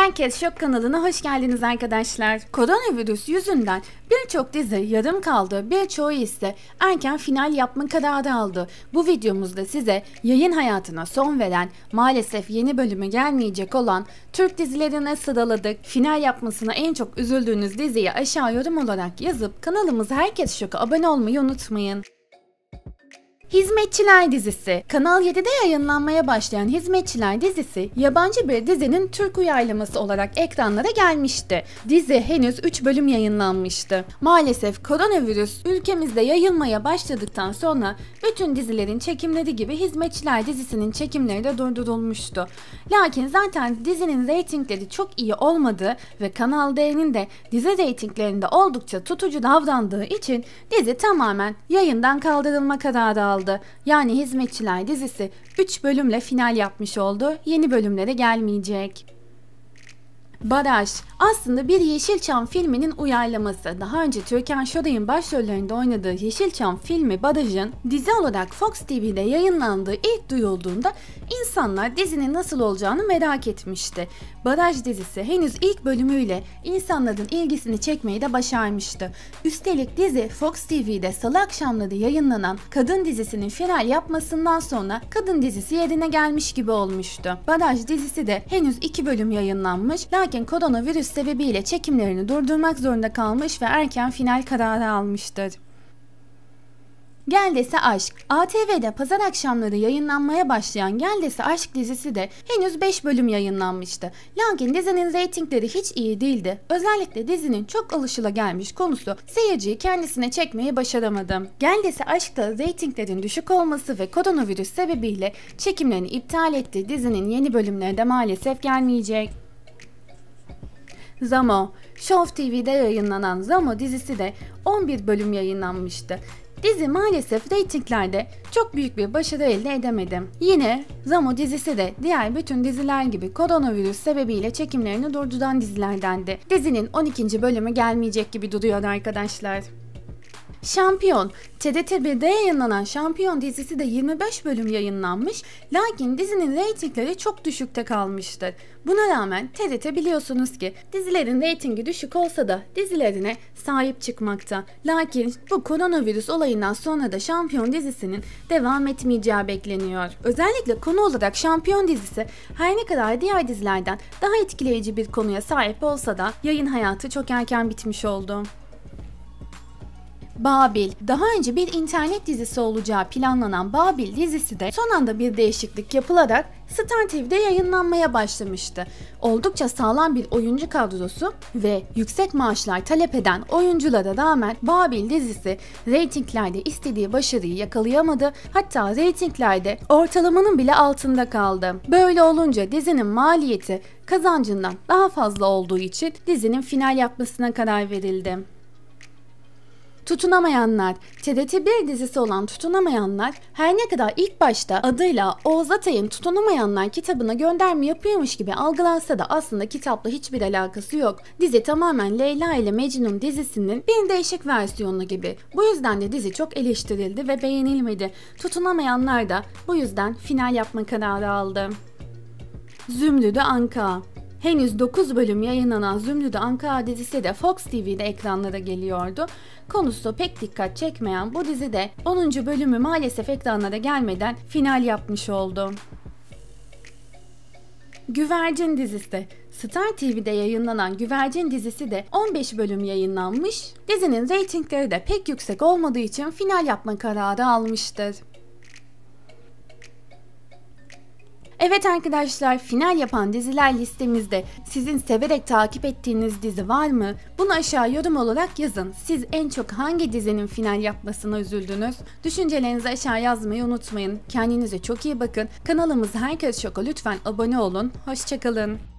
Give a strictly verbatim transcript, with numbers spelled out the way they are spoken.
Herkes Şok kanalına hoş geldiniz arkadaşlar. Koronavirüs yüzünden birçok dizi yarım kaldı, birçoğu ise erken final yapma kararı aldı. Bu videomuzda size yayın hayatına son veren, maalesef yeni bölümü gelmeyecek olan Türk dizilerini sıraladık. Final yapmasına en çok üzüldüğünüz diziyi aşağı yorum olarak yazıp kanalımıza Herkes Şok'a abone olmayı unutmayın. Hizmetçiler dizisi. Kanal yedide yayınlanmaya başlayan Hizmetçiler dizisi, yabancı bir dizinin Türk uyarlaması olarak ekranlara gelmişti. Dizi henüz üç bölüm yayınlanmıştı. Maalesef koronavirüs ülkemizde yayılmaya başladıktan sonra bütün dizilerin çekimleri gibi Hizmetçiler dizisinin çekimleri de durdurulmuştu. Lakin zaten dizinin reytingleri çok iyi olmadığı ve Kanal D'nin de dizi reytinglerinde oldukça tutucu davrandığı için dizi tamamen yayından kaldırılma kararı aldı. Yani Hizmetçiler dizisi üç bölümle final yapmış oldu. Yeni bölümlere gelmeyecek. Baraj aslında bir Yeşilçam filminin uyarlaması. Daha önce Türkan Şoray'ın başrollerinde oynadığı Yeşilçam filmi Baraj'ın dizi olarak Fox T V'de yayınlandığı ilk duyulduğunda insanlar dizinin nasıl olacağını merak etmişti. Baraj dizisi henüz ilk bölümüyle insanların ilgisini çekmeyi de başarmıştı. Üstelik dizi Fox T V'de salı akşamları yayınlanan kadın dizisinin final yapmasından sonra kadın dizisi yerine gelmiş gibi olmuştu. Baraj dizisi de henüz iki bölüm yayınlanmış, lakin koronavirüs sebebiyle çekimlerini durdurmak zorunda kalmış ve erken final kararı almıştır. Gel Dese Aşk. A T V'de pazar akşamları yayınlanmaya başlayan Gel Dese Aşk dizisi de henüz beş bölüm yayınlanmıştı. Lakin dizinin reytingleri hiç iyi değildi. Özellikle dizinin çok alışılagelmiş konusu seyirciyi kendisine çekmeyi başaramadı. Gel Dese Aşk'ta reytinglerin düşük olması ve koronavirüs sebebiyle çekimlerini iptal etti. Dizinin yeni bölümleri de maalesef gelmeyecek. Zamo. Show T V'de yayınlanan Zamo dizisi de on bir bölüm yayınlanmıştı. Dizi maalesef reytinglerde çok büyük bir başarı elde edemedi. Yine Zamo dizisi de diğer bütün diziler gibi koronavirüs sebebiyle çekimlerini durduran dizilerdendi. Dizinin on ikinci bölümü gelmeyecek gibi duruyor arkadaşlar. Şampiyon. T R T bir'de yayınlanan Şampiyon dizisi de yirmi beş bölüm yayınlanmış, lakin dizinin reytingleri çok düşükte kalmıştır. Buna rağmen T R T biliyorsunuz ki dizilerin reytingi düşük olsa da dizilerine sahip çıkmakta. Lakin bu koronavirüs olayından sonra da Şampiyon dizisinin devam etmeyeceği bekleniyor. Özellikle konu olarak Şampiyon dizisi her ne kadar diğer dizilerden daha etkileyici bir konuya sahip olsa da yayın hayatı çok erken bitmiş oldu. Babil. Daha önce bir internet dizisi olacağı planlanan Babil dizisi de son anda bir değişiklik yapılarak Star T V'de yayınlanmaya başlamıştı. Oldukça sağlam bir oyuncu kadrosu ve yüksek maaşlar talep eden oyunculara rağmen Babil dizisi reytinglerde istediği başarıyı yakalayamadı. Hatta reytinglerde ortalamanın bile altında kaldı. Böyle olunca dizinin maliyeti kazancından daha fazla olduğu için dizinin final yapmasına karar verildi. Tutunamayanlar. T R T bir dizisi olan Tutunamayanlar her ne kadar ilk başta adıyla Oğuz Atay'ın Tutunamayanlar kitabına gönderme yapıyormuş gibi algılansa da aslında kitapla hiçbir alakası yok. Dizi tamamen Leyla ile Mecnun dizisinin bir değişik versiyonu gibi. Bu yüzden de dizi çok eleştirildi ve beğenilmedi. Tutunamayanlar da bu yüzden final yapma kararı aldı. Zümrüdü Anka. Henüz dokuz bölüm yayınlanan Zümrüdü Anka dizisi de Fox T V'de ekranlara geliyordu. Konusu pek dikkat çekmeyen bu dizi de onuncu bölümü maalesef ekranlara gelmeden final yapmış oldu. Güvercin dizisi. Star T V'de yayınlanan Güvercin dizisi de on beş bölüm yayınlanmış. Dizinin reytingleri de pek yüksek olmadığı için final yapma kararı almıştır. Evet arkadaşlar, final yapan diziler listemizde sizin severek takip ettiğiniz dizi var mı? Bunu aşağı yorum olarak yazın. Siz en çok hangi dizinin final yapmasına üzüldünüz? Düşüncelerinizi aşağı yazmayı unutmayın. Kendinize çok iyi bakın. Kanalımıza Herkes Şok'a lütfen abone olun. Hoşça kalın.